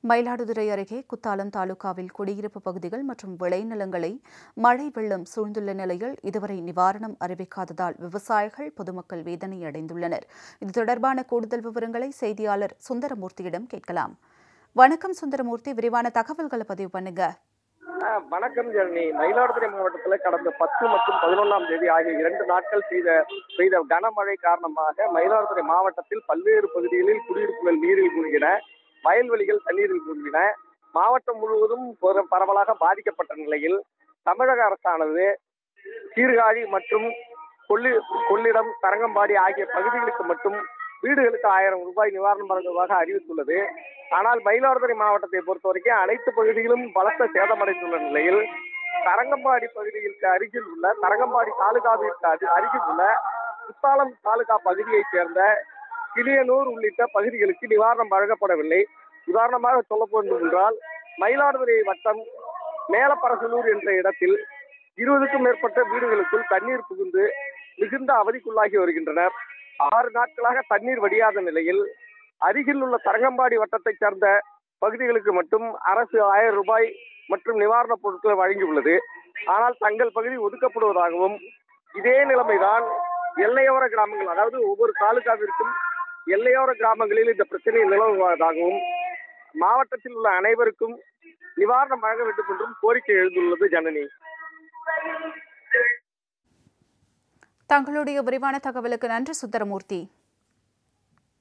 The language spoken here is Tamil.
மயிலாடுதுறை அருகே குத்தாலம் தாலுகாவில் குடியிருப்பு பகுதிகள் மற்றும் விளைநிலங்களை மழை வெள்ளம் சூழ்ந்துள்ள நிலையில் இதுவரை நிவாரணம் அறிவிக்காததால் விவசாயிகள் பொதுமக்கள் வேதனை அடைந்துள்ளனர். இது தொடர்பான கூடுதல் விவரங்களை செய்தியாளர் சுந்தரமூர்த்தியிடம் கேட்கலாம். வணக்கம் சுந்தரமூர்த்தி, விரிவான தகவல்களை பதிவு பண்ணுங்க. வணக்கம் ஜெர்னி. மயிலாடுதுறை மாவட்டத்தில் கடந்த 10 மற்றும் 11ஆம் தேதி ஆகிய 2 நாட்கள் பெய்த கனமழை காரணமாக மயிலாடுதுறை மாவட்டத்தில் பல்வேறு பகுதிகளில் குடியிருப்புகள் நீரில் மூழ்கின, வயல்வெளிகள் தண்ணீரில் மூழ்கின. மாவட்டம் முழுவதும் பரவலாக பாதிக்கப்பட்ட நிலையில் தமிழக அரசானது சீர்காழி மற்றும் கொள்ளிடம், தரங்கம்பாடி ஆகிய பகுதிகளுக்கு மட்டும் வீடுகளுக்கு 1000 ரூபாய் நிவாரணம் வழங்குவதாக அறிவித்துள்ளது. ஆனால் மயிலாடுதுறை மாவட்டத்தை பொறுத்தவரைக்கும் அனைத்து பகுதிகளும் பலத்த சேதமடைந்துள்ள நிலையில் தரங்கம்பாடி பகுதிகளுக்கு அருகில் உள்ள தரங்கம்பாடி தாலுகாவிற்கு அருகில் உள்ள குத்தாலம் தாலுகா பகுதியைச் சேர்ந்த கிளியனூர் உள்ளிட்ட பகுதிகளுக்கு நிவாரணம் வழங்கப்படவில்லை. உதாரணமாக சொல்ல வேண்டும் என்றால், மயிலாடுதுறை வட்டம் மேலப்பரசலூர் என்ற இடத்தில் 20க்கும் மேற்பட்ட வீடுகளுக்குள் தண்ணீர் புகுந்து மிகுந்த அவதிக்குள்ளாகி வருகின்றனர். 6 நாட்களாக தண்ணீர் வடியாத நிலையில் அருகில் உள்ள தரங்கம்பாடி வட்டத்தைச் சேர்ந்த பகுதிகளுக்கு மட்டும் அரசு 1000 ரூபாய் மற்றும் நிவாரணப் பொருட்களை வழங்கியுள்ளது. ஆனால் தங்கள் பகுதி ஒதுக்கப்படுவதாகவும், இதே நிலைமைதான் எல்லையோர கிராமங்கள், அதாவது ஒவ்வொரு தாலுகாவிற்கும் எல்லையோர கிராமங்களில் இந்த பிரச்சனை நிலவுவதாகவும், மாவட்டத்தில் உள்ள அனைவருக்கும் நிவாரணம் வழங்க வேண்டும் என்றும் கோரிக்கை எழுந்துள்ளது. ஜனனி, தங்களுடைய விரிவான தகவலுக்கு நன்றி சுந்தரமூர்த்தி.